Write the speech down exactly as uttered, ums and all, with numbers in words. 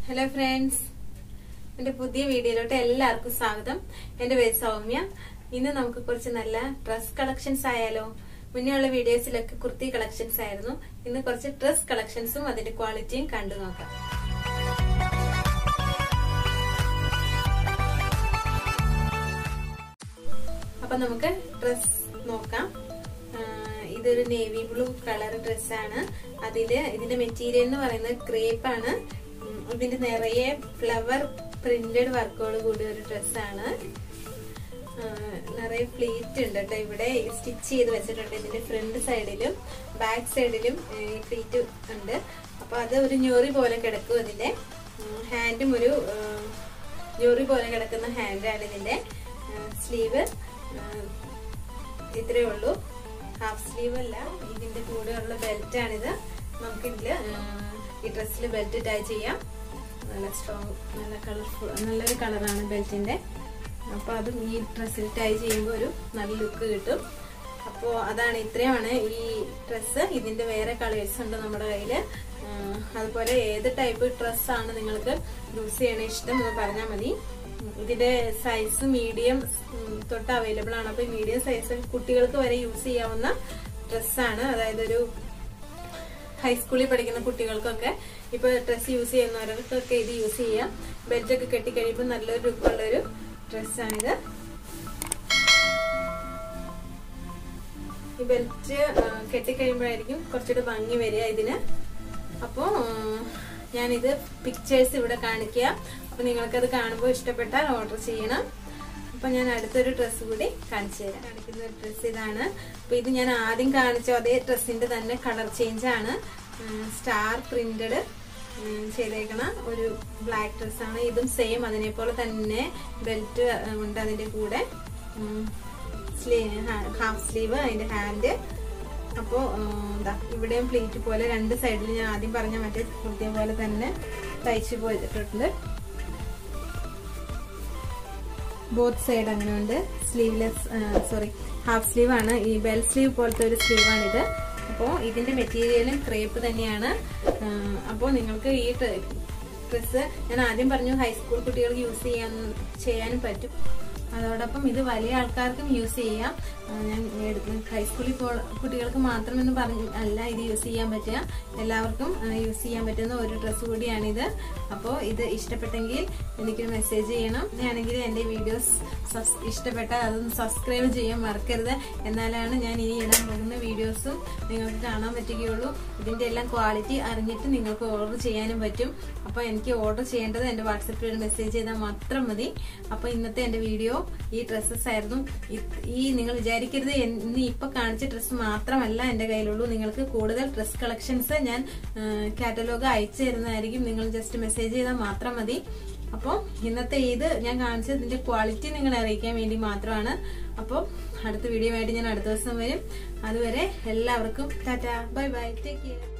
Hello friends, എന്റെ പുതിയ വീഡിയോയിലോട്ട് എല്ലാവർക്കും സ്വാഗതം. എന്റെ പേര് സൗമ്യ. ഇന്ന് നമുക്ക് കുറച്ച് നല്ല ഡ്രസ് കളക്ഷൻസ് ആയാലോ. മുന്നേയുള്ള വീഡിയോസിലൊക്കെ കുർത്തി കളക്ഷൻസ് ആയിരുന്നു. ഇന്ന് കുറച്ച് ഡ്രസ് കളക്ഷൻസും അതിന്റെ ക്വാളിറ്റിയും കണ്ടു നോക്കാം. അപ്പൊ നമുക്ക് ഡ്രസ് നോക്കാം. ഇതൊരു നേവി ബ്ലൂ കളർ ഡ്രസ്സാണ്. അതില് ഇതിന്റെ മെറ്റീരിയൽ എന്ന് പറയുന്നത് ക്രേപ്പ് ആണ്. ഇതിന്റെ നിറയെ ഫ്ലവർ പ്രിന്റഡ് വർക്കോട് കൂടി ഒരു ഡ്രസ്സാണ്. നിറയെ പ്ലീറ്റ് ഉണ്ട് കേട്ടോ. ഇവിടെ സ്റ്റിച്ച് ചെയ്ത് വെച്ചിട്ടുണ്ട്. ഇതിന്റെ ഫ്രണ്ട് സൈഡിലും ബാക്ക് സൈഡിലും പ്ലീറ്റ് ഉണ്ട്. അപ്പൊ അത് ഒരു ഞൊറി പോലെ കിടക്കും. അതിന്റെ ഹാൻഡും ഒരു ഞൊറി പോലെ കിടക്കുന്ന ഹാൻഡാണ് ഇതിന്റെ. സ്ലീവ് ഇത്രയേ ഉള്ളൂ, ഹാഫ് സ്ലീവ് അല്ല. ഇതിന്റെ കൂടെയുള്ള ബെൽറ്റ് ആണിത്. നമുക്കിതില് ഈ ഡ്രസ്സിൽ ബെൽറ്റ് ടൈ ചെയ്യാം. നല്ല സ്ട്രോങ്, നല്ല കളർഫുൾ, നല്ലൊരു കളറാണ് ബെൽറ്റിന്റെ. അപ്പൊ അതും ഈ ഡ്രസ്സിൽ ടൈ ചെയ്യുമ്പോൾ ഒരു നല്ല ലുക്ക് കിട്ടും. അപ്പോൾ അതാണ്, ഇത്രയാണ് ഈ ഡ്രസ്സ്. ഇതിന്റെ വേറെ കളേഴ്സ് ഉണ്ട് നമ്മുടെ കയ്യില്. അതുപോലെ ഏത് ടൈപ്പ് ഡ്രസ്സാണ് നിങ്ങൾക്ക് യൂസ് ചെയ്യണ ഇഷ്ടം എന്ന് പറഞ്ഞാൽ മതി. ഇതിന്റെ സൈസ് മീഡിയം തൊട്ട് അവൈലബിൾ ആണ്. അപ്പൊ മീഡിയം സൈസ് കുട്ടികൾക്ക് വരെ യൂസ് ചെയ്യാവുന്ന ഡ്രസ്സാണ്. അതായത് ഒരു ഹൈസ്കൂളിൽ പഠിക്കുന്ന കുട്ടികൾക്കൊക്കെ ഇപ്പൊ ഡ്രസ് യൂസ് ചെയ്യുന്നവർക്കൊക്കെ ഇത് യൂസ് ചെയ്യാം. ബെൽറ്റ് ഒക്കെ കെട്ടിക്കഴിയുമ്പോൾ നല്ലൊരു ലുക്കുള്ളൊരു ഡ്രസ്സാണിത്. ഈ ബെൽറ്റ് കെട്ടിക്കഴിയുമ്പോഴായിരിക്കും കുറച്ചുകൂടെ ഭംഗി വരിക ഇതിന്. അപ്പോ ഞാനിത് പിക്ചേഴ്സ് ഇവിടെ കാണിക്കുക. അപ്പൊ നിങ്ങൾക്കത് കാണുമ്പോൾ ഇഷ്ടപ്പെട്ടാൽ ഓർഡർ ചെയ്യണം. അപ്പൊ ഞാൻ അടുത്തൊരു ഡ്രസ്സ് കൂടി കാണിച്ചു തരാം. കാണിക്കുന്ന ഡ്രസ്സ് ഇതാണ്. അപ്പൊ ഇത് ഞാൻ ആദ്യം കാണിച്ച അതേ ഡ്രസ്സിന്റെ തന്നെ കളർ ചേഞ്ച് ആണ്. സ്റ്റാർ പ്രിന്റഡ് ചെയ്തേക്കണ ഒരു ബ്ലാക്ക് ഡ്രസ്സാണ്. ഇതും സെയിം അതിനെപ്പോലെ തന്നെ ബെൽറ്റ് ഉണ്ട് അതിന്റെ കൂടെ. ഹാഫ് സ്ലീവ്, അതിന്റെ ഹാൻഡ്. അപ്പോ എന്താ ഇവിടെയും പ്ലീറ്റ് പോലെ രണ്ട് സൈഡിൽ ഞാൻ ആദ്യം പറഞ്ഞ മറ്റേ കുർത്തിയെ പോലെ തന്നെ തയ്ച്ചു പോയിട്ടുണ്ട്. ബോത്ത് സൈഡ് അങ്ങനെ ഉണ്ട്. സ്ലീവ്ലെസ് സോറി ഹാഫ് സ്ലീവ് ആണ്. ഈ ബെൽ സ്ലീവ് പോലത്തെ ഒരു സ്ലീവ് ആണിത്. അപ്പോൾ ഇതിന്റെ മെറ്റീരിയലും ക്രേപ്പ് തന്നെയാണ്. അപ്പോൾ നിങ്ങൾക്ക് ഈ ഡ്രസ്സ് ഞാൻ ആദ്യം പറഞ്ഞു ഹൈസ്കൂൾ കുട്ടികൾക്ക് യൂസ് ചെയ്യാൻ ചെയ്യാനും പറ്റും. അതോടൊപ്പം ഇത് വലിയ ആൾക്കാർക്കും യൂസ് ചെയ്യാം. ഞാൻ ഹൈസ്കൂളിൽ കുട്ടികൾക്ക് മാത്രമെന്ന് പറഞ്ഞ അല്ല ഇത് യൂസ് ചെയ്യാൻ പറ്റുക. എല്ലാവർക്കും യൂസ് ചെയ്യാൻ പറ്റുന്ന ഒരു ഡ്രസ്സ് കൂടിയാണിത്. അപ്പോൾ ഇത് ഇഷ്ടപ്പെട്ടെങ്കിൽ എനിക്കൊരു മെസ്സേജ് ചെയ്യണം. ഞാനെങ്കിൽ എൻ്റെ വീഡിയോസ് ഇഷ്ടപ്പെട്ടാൽ അതൊന്ന് സബ്സ്ക്രൈബ് ചെയ്യാൻ മറക്കരുത്. എന്നാലാണ് ഞാൻ ഇനി ഇടാൻ പോകുന്ന വീഡിയോസും നിങ്ങൾക്ക് കാണാൻ പറ്റുകയുള്ളൂ. ഇതിൻ്റെ എല്ലാം ക്വാളിറ്റി അറിഞ്ഞിട്ട് നിങ്ങൾക്ക് ഓർഡർ ചെയ്യാനും പറ്റും. അപ്പോൾ എനിക്ക് ഓർഡർ ചെയ്യേണ്ടത് എൻ്റെ വാട്സപ്പിൽ ഒരു മെസ്സേജ് ചെയ്താൽ മാത്രം മതി. അപ്പോൾ ഇന്നത്തെ എൻ്റെ വീഡിയോ ഈ ഡ്രസ്സസ് ആയിരുന്നു. ഈ നിങ്ങൾ വിചാരിക്കരുത് ഇന്ന് ഇപ്പൊ കാണിച്ച ഡ്രസ്സ് മാത്രമല്ല എന്റെ കയ്യിലുള്ളൂ. നിങ്ങൾക്ക് കൂടുതൽ ഡ്രസ് കളക്ഷൻസ് ഞാൻ കാറ്റലോഗ് അയച്ചു തരുന്നതായിരിക്കും. നിങ്ങൾ ജസ്റ്റ് മെസ്സേജ് ചെയ്താൽ മാത്രം മതി. അപ്പോൾ ഇന്നത്തെ ഇത് ഞാൻ കാണിച്ചത് ഇതിന്റെ ക്വാളിറ്റി നിങ്ങളെ അറിയിക്കാൻ വേണ്ടി മാത്രമാണ്. അപ്പോൾ അടുത്ത വീഡിയോ ആയിട്ട് ഞാൻ അടുത്ത ദിവസം വരും. അതുവരെ എല്ലാവർക്കും ടാറ്റാ, ബൈ ബൈ, ടേക്ക് കെയർ.